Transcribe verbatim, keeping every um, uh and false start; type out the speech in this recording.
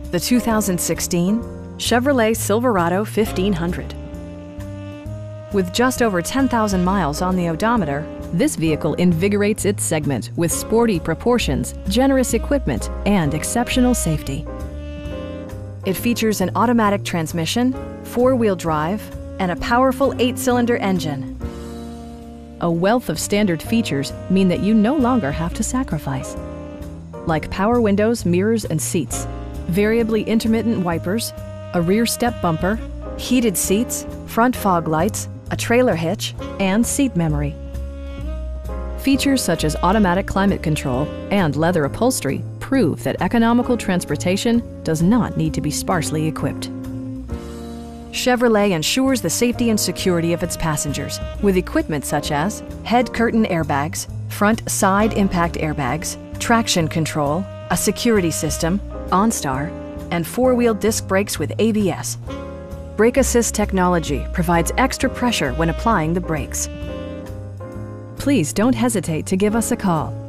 the two thousand sixteen Chevrolet Silverado fifteen hundred. With just over ten thousand miles on the odometer, this vehicle invigorates its segment with sporty proportions, generous equipment, and exceptional safety. It features an automatic transmission, four-wheel drive, and a powerful eight-cylinder engine. A wealth of standard features mean that you no longer have to sacrifice, like power windows, mirrors, and seats, variably intermittent wipers, a rear step bumper, heated seats, front fog lights, a trailer hitch, and seat memory. Features such as automatic climate control and leather upholstery prove that economical transportation does not need to be sparsely equipped. Chevrolet ensures the safety and security of its passengers with equipment such as head curtain airbags, front side impact airbags, traction control, a security system, OnStar, and four-wheel disc brakes with A B S. Brake Assist technology provides extra pressure when applying the brakes. Please don't hesitate to give us a call.